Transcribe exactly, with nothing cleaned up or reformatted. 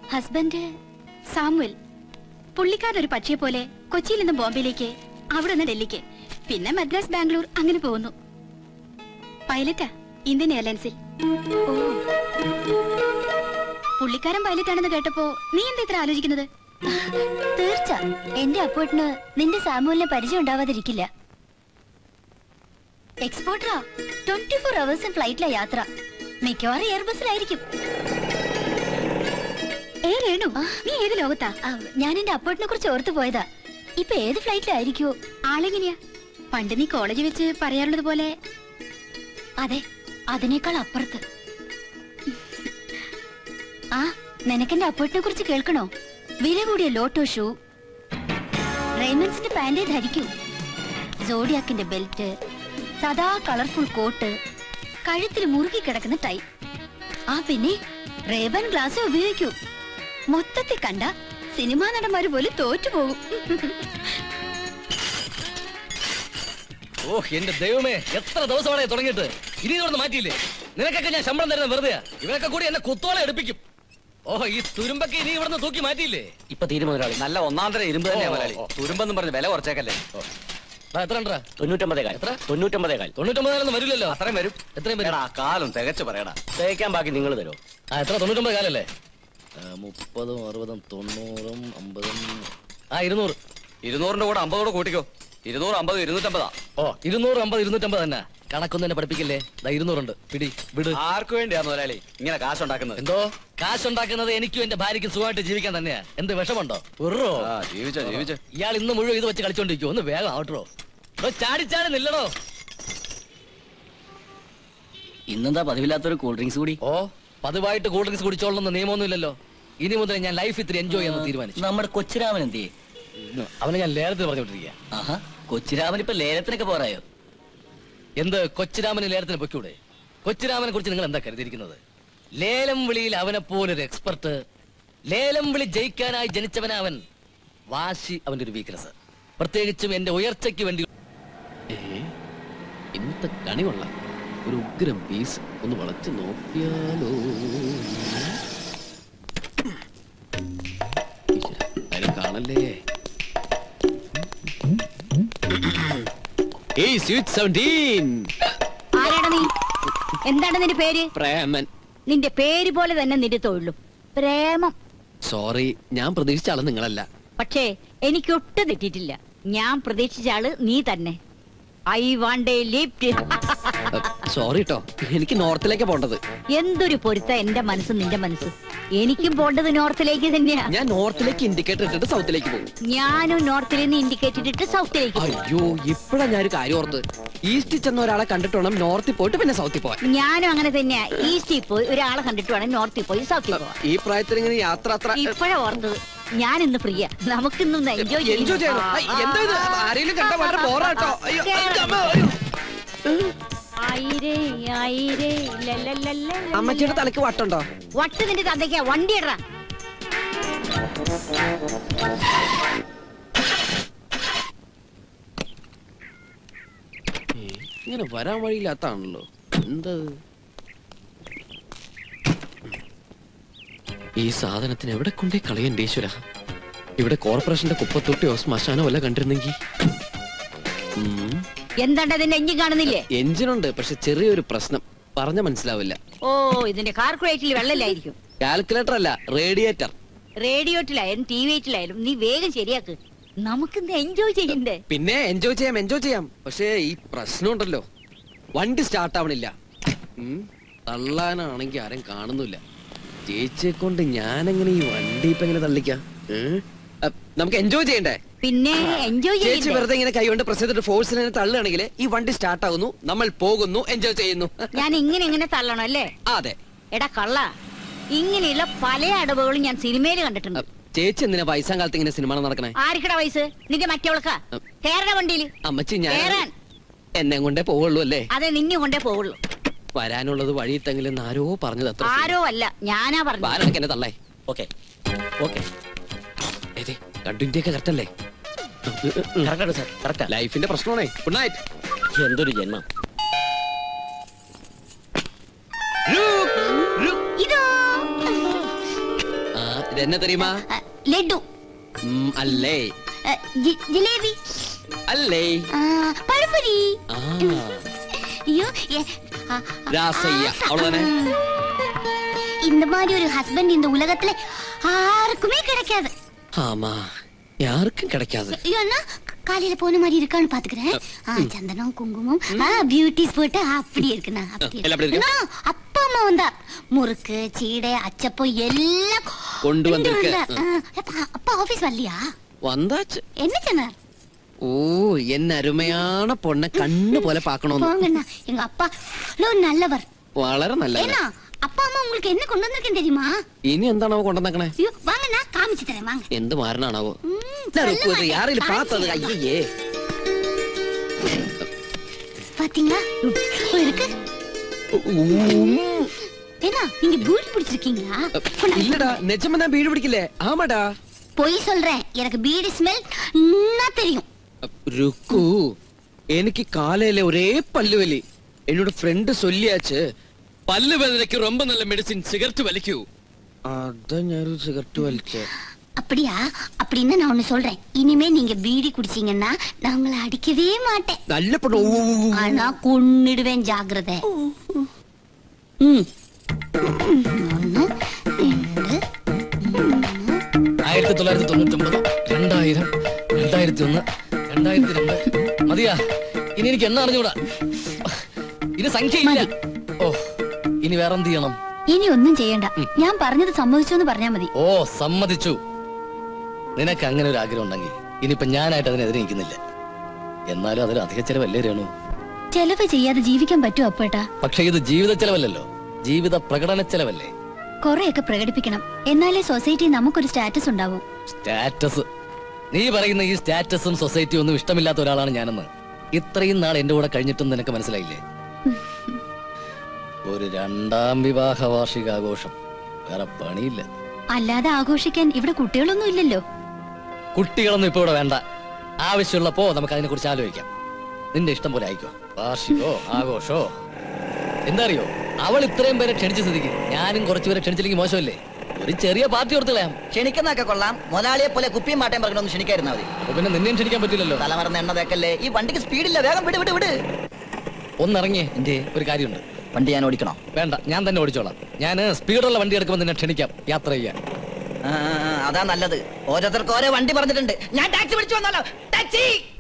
Husband Samuel. പുള്ളിക്കാരൊരു പക്ഷിയെ പോലെ കൊച്ചിയിൽ നിന്ന് ബോംബെയിലേക്ക്, അവിടെ നിന്ന് ഡൽഹിക്ക്, പിന്നെ മദ്രാസ്, ബാംഗ്ലൂർ അങ്ങനെ പോകുന്നു. പൈലറ്റാ ഇന്ത്യൻ എയർലൈൻസിൽ. പുള്ളിക്കാരൻ പൈലറ്റ് ആണെന്ന് കേട്ടപ്പോ നീ എന്താ ഇത്ര ആലോചിക്കുന്നത്? തീർച്ച എന്റെ അപ്പോട്ടിന് നിന്റെ സാമുവലിനെ പരിചയം ഉണ്ടാവാതിരിക്കില്ല. എക്സ്പോർട്ടറാ. ട്വന്റി ഫോർ അവേഴ്സ് ഫ്ലൈറ്റിലെ യാത്ര. മിക്കവാറും എയർബസിലായിരിക്കും. ഏ രേണു, നീ ഏത് ലോകത്താ? ഞാൻ എന്റെ അപ്പോട്ടിനെ കുറിച്ച് ഓർത്തു പോയതാ. ഇപ്പൊ ഏത് ഫ്ലൈറ്റിലായിരിക്കോ? ആളെങ്ങനെയാ? പണ്ട് നീ കോളേജിൽ വെച്ച് പറയാറുള്ളത് പോലെ? അതെ, അതിനേക്കാൾ അപ്പുറത്ത്. ആ, നിനക്കെന്റെ അപ്പോട്ടിനെ കുറിച്ച് കേൾക്കണോ? വില കൂടിയ ലോട്ടോ ഷൂ, റെയ്മൻസിന്റെ പാൻറ് ധരിക്കൂ, സോഡിയാക്കിന്റെ ബെൽറ്റ്, സദാ കളർഫുൾ കോട്ട്, കഴുത്തിൽ മുറുകി കിടക്കുന്ന ടൈ. ആ പിന്നെ റേബൻ ഗ്ലാസ് ഉപയോഗിക്കൂ. മൊത്തത്തിൽ കണ്ട സിനിമാ നടന്മാര് പോലും തോറ്റുപോകും. ഓ എന്റെ ദൈവമേ, എത്ര ദിവസമാണ് തുടങ്ങിയിട്ട്? ഇനി ഇതൊന്ന് മാറ്റിയില്ലേ? നിനക്കൊക്കെ ഞാൻ ശമ്പളം തരുന്ന വെറുതെയാ. ഇവരൊക്കെ കൂടി എന്നെ കുത്തോളം എടുപ്പിക്കും. ഓഹോ, ഈ തുരുമ്പൊക്കെ ഇനി ഇവിടുന്ന് തൂക്കി മാറ്റിയില്ലേ? ഇപ്പൊ തീരുമാനം മുതലാളി. നല്ല ഒന്നാം തരം ഇരുമ്പ് തന്നെ മുതലാളി. തുരുമ്പെന്നും പറഞ്ഞ് വില കുറച്ചേക്കല്ലേ. എത്ര തൊണ്ണൂറ്റമ്പതേകാൽ. എത്ര? തൊണ്ണൂറ്റമ്പതേകാൽ. തൊണ്ണൂറ്റമ്പതിലൊന്നും വരില്ലല്ലോ. അത്രയും വരും. എത്രയും വരും? കാലം തികച്ചു പറയടാ. തേക്കാൻ ബാക്കി നിങ്ങൾ തരോ? ആ, എത്ര? തൊണ്ണൂറ്റമ്പത് കാലല്ലേ? മുപ്പതും അറുപതും തൊണ്ണൂറും അമ്പതും ആ ഇരുന്നൂറ്. ഇരുന്നൂറിന്റെ കൂടെ അമ്പതോടെ കൂട്ടിക്കോ. ഇരുന്നൂറ് അമ്പത് ഇരുന്നൂറ്റമ്പതാ. ഓ, ഇരുന്നൂറ് അമ്പത് ഇരുന്നൂറ്റമ്പത് തന്നെ. കണക്കൊന്നും എന്നെ പഠിപ്പിക്കില്ലേ? ദാ ഇരുന്നൂറുണ്ട്, പിടി വിട്. ആർക്കു വേണ്ടിയാന്ന് മുതലാളി ഇങ്ങനെ കാശുണ്ടാക്കുന്നത്? എന്തോ കാശുണ്ടാക്കുന്നത്? എനിക്കും എന്റെ ഭാര്യയ്ക്കും സുഖമായിട്ട് ജീവിക്കാൻ തന്നെയാ. എന്ത് വിഷമുണ്ടോ? ഉറോ ജീവിച്ചോ ജീവിച്ചോ. ഇയാൾ ഇന്ന് മുഴുവൻ ഇത് വെച്ച് കളിച്ചോണ്ടിരിക്കുവോ? ഒന്ന് വേഗം ആവട്ടോ. ചാടിച്ചാടി നില്ലടോ. ഇന്നെന്താ പതിവില്ലാത്തൊരു കൂൾ ഡ്രിങ്ക്സ് കൂടി? ഓ, പതിവായിട്ട് കൂൾ ഡ്രിങ്ക്സ് കുടിച്ചോളണമെന്ന് നിയമമൊന്നുമില്ലല്ലോ. ഇനി മുതൽ ഞാൻ ലൈഫ് ഇത്തിരി എൻജോയ് ചെയ്യാൻ തീരുമാനിച്ചു. നമ്മുടെ കൊച്ചിരാമൻ എന്ത് ചെയ്യേ? അവനെ ഞാൻ ലേലത്തിൽ പറഞ്ഞോണ്ടിരിക്കുക. ആഹാ, കൊച്ചിരാമൻ ഇപ്പൊ ലേലത്തിനൊക്കെ പോറായോ? എന്ത് കൊച്ചിരാമന് ലേലത്തിന് പൊയ്ക്കൂടെ? കൊച്ചിരാമനെ കുറിച്ച് നിങ്ങൾ എന്താ കരുതിയിരിക്കുന്നത്? ലേലം വിളിയിൽ അവനെ പോലൊരു എക്സ്പെർട്ട്. ലേലം വിളി ജയിക്കാനായി ജനിച്ചവനവൻ. വാശി അവന്റെ ഒരു വീക്ക്നെസ്. പ്രത്യേകിച്ചും എന്റെ ഉയർച്ചയ്ക്ക് വേണ്ടി. ഇന്നത്തെ കണി കൊള്ളാം. ഒരു ഉഗ്രം പീസ് ഒന്ന് വളച്ച് നോക്കിയാലോ? കാണല്ലേ? ആരാണ് നീ? എന്താണ് നിന്റെ പേര്? പ്രേമൻ. നിന്റെ പേര് പോലെ തന്നെ നിന്റെ തൊഴിലും പ്രേമം. സോറി, ഞാൻ പ്രതീക്ഷിച്ച ആള് നിങ്ങളല്ല. പക്ഷേ എനിക്ക് ഒട്ടും തെറ്റിയിട്ടില്ല. ഞാൻ പ്രതീക്ഷിച്ച ആള് നീ തന്നെ. I want a lift. Sorry ട്ടോ, എനിക്ക് നോർത്തിലേക്ക് പോണ്ടത്. എന്തൊരു പൊരുത്ത എന്റെ മനസ്സ് നിന്റെ മനസ്സ്. എനിക്കും പോണ്ടത് നോർത്തിലേക്ക് തന്നെയാ. ഞാൻ നോർത്തിലേക്ക് ഇൻഡിക്കേറ്റർ ഇട്ടിട്ട് സൗത്തിലേക്ക് പോകും. ഞാനും നോർത്തിൽ നിന്ന് ഇൻഡിക്കേറ്റർ ഇട്ടിട്ട് സൗത്തിലേക്ക്. അയ്യോ, ഇപ്പഴാ ഞാനൊരു കാര്യം ഓർത്ത്. ഈസ്റ്റിൽ ചെന്ന ഒരാളെ കണ്ടിട്ട് വേണം നോർത്തിൽ പോയിട്ട് പിന്നെ സൗത്തിൽ പോവാൻ. ഞാനും അങ്ങനെ തന്നെയാ. ഈസ്റ്റിൽ പോയി ഒരാളെ കണ്ടിട്ട് വേണം നോർത്തിൽ പോയി സൗത്തിൽ പോവാൻ. ഈ പ്രായത്തിൽ ഇങ്ങനെ യാത്ര അത്ര ഇപ്പഴാ ഓർത്തത്. ഞാൻ ഇന്ന് ഫ്രീയാ. നമുക്കിന്ന് എൻജോയ് എൻജോയ് ചെയ്യണം. ആരെങ്കിലും കണ്ട വളരെ ബോറാട്ടോ. അമ്മച്ചിയുടെ തലക്ക് വട്ടുണ്ടോ? വട്ട് നിന്റെ തന്തയ്ക്കാ. വണ്ടി ഇടറാ. ഇങ്ങനെ വരാൻ വഴിയില്ലാത്താണല്ലോ. എന്ത് ഈ സാധനത്തിന് എവിടെ കൊണ്ടേ കളയണ്ടേ ഈശ്വര? ഇവിടെ കോർപ്പറേഷന്റെ കുപ്പത്തൊട്ടിയോ ശ്മശാനോ വല്ല കണ്ടിരുന്നെങ്കിൽ. എന്താണ്ട് അതിന്റെ എഞ്ചിൻ കാണുന്നില്ലേ? എഞ്ചിനുണ്ട്, പക്ഷെ ചെറിയൊരു പ്രശ്നം. പറഞ്ഞ മനസ്സിലാവില്ല. ഓ, ഇതിന്റെ കാൽക്കുലേറ്ററിൽ വെള്ളമില്ലായിരിക്കും. കാൽക്കുലേറ്റർ അല്ല, റേഡിയേറ്റർ. റേഡിയോട്ടിലായാലും ടി വിയിലായാലും നീ വേഗം ശരിയാക്ക്. നമുക്കിന്ന് എൻജോയ് ചെയ്യണ്ടേ? പിന്നെ എൻജോയ് ചെയ്യാം, എൻജോയ് ചെയ്യാം. പക്ഷേ ഈ പ്രശ്നമുണ്ടല്ലോ, വണ്ടി സ്റ്റാർട്ട് ആവണില്ല. തള്ളാനാണെങ്കിൽ ആരും കാണുന്നില്ല. ചേച്ചിയെ കൊണ്ട് ഞാനെങ്ങനെ ഈ വണ്ടി ഇപ്പൊ എങ്ങനെ തള്ളിക്കാം? നമുക്ക് എൻജോയ് ചെയ്യണ്ടേ? പിന്നെ എൻജോയ് ചേച്ചി വെറുതെ ഇങ്ങനെ കൈകൊണ്ട് പ്രസ് ചെയ്തിട്ട് ഫോഴ്സിൽ തള്ളുകയാണെങ്കിൽ ഈ വണ്ടി സ്റ്റാർട്ട് ആകുന്നു, നമ്മൾ പോകുന്നു, എൻജോയ് ചെയ്യുന്നു. ഞാൻ ഇങ്ങനെ ഇങ്ങനെ തള്ളണം അല്ലേ? അതെ. എടാ കള്ള, ഇങ്ങനെയുള്ള പല അടവുകളും ഞാൻ സിനിമയിൽ കണ്ടിട്ടുണ്ട്. ചേച്ചി എന്തിനാ വയസ്സാം കാലത്ത് ഇങ്ങനെ സിനിമ നടക്കണേ? ആർക്കടാ വയസ്സ്? നിന്റെ മറ്റവൾക്കാ. കേരള വണ്ടിയിൽ അമ്മച്ചി ഞാൻ എന്നെ കൊണ്ടേ പോവുള്ളൂ അല്ലേ? അതെ, നിന്നെ കൊണ്ടേ പോവുള്ളൂ. വരാനുള്ളത് വഴിയിട്ടെങ്കിലും ആരോ പറഞ്ഞത്. അത്ര ആരോ അല്ല, ഞാനാ പറഞ്ഞു. എന്നെ തള്ളേ. ഓക്കെ ഓക്കെ, കണ്ടിന്റെയൊക്കെ കറക്റ്റ് അല്ലേ? ലൈഫിന്റെ പ്രശ്നമാണേ. Good night. എന്തൊരു ജന്മം. ഇതെന്നെ തെരിയുമാ? ലഡു. ഉം, അല്ലേ ജിലേബി. അല്ലേ പഴംപൊരി. ஐயோ ராசையா அவ்வளவுதானே. இந்த மாதிரி ஒரு ஹஸ்பண்ட் இந்த உலகத்துல யாருக்குமே கிடைக்காது. ஆமா, யாருக்கும் கிடைக்காது. ஏன்னா காலையில போன மாதிரி இருக்கான்னு பாத்துக்கிறேன். சந்தனம் குங்குமம் பியூட்டிஸ் போட்டு அப்படி இருக்குண்ணா. அப்படி அப்பா அம்மா வந்தா முறுக்கு சீடை அச்சப்பம் எல்லாம் கொண்டு வந்திருக்க. அப்பா ஆபீஸ் வரலையா? வந்தாச்சு. என்ன சொன்னார்? ஓ, என்ன அருமையான பொண்ணை கண்ணு போல பாக்கணும். எங்க அப்பா நல்லவர். വളരെ நல்லவர். அப்பா அம்மா உங்களுக்கு என்ன கொண்டு வந்திருக்கேன் தெரியுமா? இனி എന്താണോ കൊണ്ടുവന്നേക്കണേ? வாங்கண்ணா காமிச்சு தரேன் வாங்க. എന്ത് മാരനാണാവോ? யாரையில பார்த்தது? ஐயே பாத்தீங்களா இருக்கு. ஏன்னா நீங்க பீடி பிடிச்சிருக்கீங்களா? இல்லடா, நிஜமா நான் பீடி பிடிக்கல. ஆமாடா, பொய் சொல்றேன். எனக்கு பீடி ஸ்மெல் நல்லா தெரியும். ருக்கு, എനിക്ക് കാലയിലെ ഒരേ പല്ലുവലി. എന്നോട് ഫ്രണ്ട് ചൊല്ലിയാച്ച് പല്ല് വേദനയ്ക്ക് ரொம்ப നല്ല മെഡിസിൻ സിഗരറ്റ് വലിക്കൂ. അതാ ഞാൻ സിഗരറ്റ് വലിച്ചേ. அப்படியா? அப்படின்னா நான் ஒண்ணு சொல்றேன். இனிமே நீங்க பீடி குடிச்சீங்கன்னா நான் உங்களை அடிக்கவே மாட்டேன். நல்ல பொண்ணு. ஆனா கொன்னிடுவேன், ஜாக்கிரதை. ம் ஒன்னு ரெண்டு ആയിരത്തി തൊള്ളായിരത്തി തൊണ്ണൂറ്റി ഒമ്പത് രണ്ടായിരം രണ്ടായിരത്തി ഒന്ന് രണ്ടായിരത്തി രണ്ട് മതിയാ? ഇനി എനിക്ക് എണ്ണ അറിഞ്ഞൂടാ. ഇനി സംഖ്യയില്ല. ഓ, ഇനി വേറെന്ത് ചെയ്യണം? ഇനി ഒന്നും ചെയ്യണ്ട. ഞാൻ പറഞ്ഞത് സമ്മതിച്ചു എന്ന് പറഞ്ഞാ മതി. ഓ, സമ്മതിച്ചു. നിനക്ക് അങ്ങനെ ഒരു ആഗ്രഹം ഉണ്ടെങ്കിൽ ഇനിയിപ്പൊ ഞാനായിട്ട് അതിനെതിരെ നിൽക്കുന്നില്ല. എന്നാലും അതിൽ അധിക ചെലവല്ലേ രേണു? ചെലവ് ചെയ്യാതെ ജീവിക്കാൻ പറ്റുമോ അപ്പേട്ടാ? പക്ഷെ ഇത് ജീവിത ചെലവല്ലല്ലോ, ജീവിത പ്രകടന ചെലവല്ലേ? കൊറേയൊക്കെ പ്രകടിപ്പിക്കണം, എന്നാലേ സൊസൈറ്റി നമുക്കൊരു സ്റ്റാറ്റസ് ഉണ്ടാവും. സ്റ്റാറ്റസ്? നീ പറയുന്ന ഈ സ്റ്റാറ്റസും സൊസൈറ്റിയും ഒന്നും ഇഷ്ടമില്ലാത്ത ഒരാളാണ് ഞാനെന്ന് ഇത്രയും നാൾ എന്റെ കൂടെ കഴിഞ്ഞിട്ടും നിനക്ക് മനസ്സിലായില്ലേ? ഒരു രണ്ടാം വിവാഹ വാർഷികാഘോഷം, വേറെ പണിയില്ല. അല്ലാതെ ആഘോഷിക്കാൻ ഇവിടെ കുട്ടികളൊന്നും ഇല്ലല്ലോ. കുട്ടികളൊന്നും ഇപ്പൊ ഇവിടെ വേണ്ട. ആവശ്യമുള്ളപ്പോ നമുക്ക് അതിനെ കുറിച്ച് ആലോചിക്കാം. നിന്റെ ഇഷ്ടം പോലെ ആയിക്കോ. വാർഷികോ ആഘോഷോ എന്താ അറിയോ, അവൾ ഇത്രയും പേരെ ക്ഷണിച്ച സ്ഥിതിക്ക് ഞാനും കുറച്ചുപേരെ ക്ഷണിച്ചില്ലെങ്കിൽ മോശമല്ലേ? ഒരു ചെറിയ പാർട്ടി കൊടുത്തളയാം. ക്ഷണിക്കുന്നൊക്കെ കൊള്ളാം, മുതലാളിയെ പോലെ കുപ്പിയും മാട്ടയും പറഞ്ഞൊന്ന് ക്ഷണിക്കായിരുന്നാ മതി. അപ്പൊ പിന്നെ നിന്നെയും ക്ഷണിക്കാൻ പറ്റില്ലല്ലോ. തലമറന്ന് എണ്ണ തേക്കല്ലേ. ഈ വണ്ടിക്ക് സ്പീഡില്ല, വേഗം വിട് വിട് വിട്. ഒന്നിറങ്ങിയേ. എന്റെ ഒരു കാര്യമുണ്ട്. വണ്ടി ഞാൻ ഓടിക്കണോ? വേണ്ട, ഞാൻ തന്നെ ഓടിച്ചോളാം. ഞാൻ സ്പീഡുള്ള വണ്ടി എടുക്കുമ്പോൾ നിന്നെ ക്ഷണിക്കാം യാത്ര ചെയ്യാൻ. അതാ നല്ലത്. ഓരോരുത്തർക്ക് ഓരോ വണ്ടി പറഞ്ഞിട്ടുണ്ട്. ഞാൻ ടാക്സി വിളിച്ചു വന്നാലോ? ടാക്സി.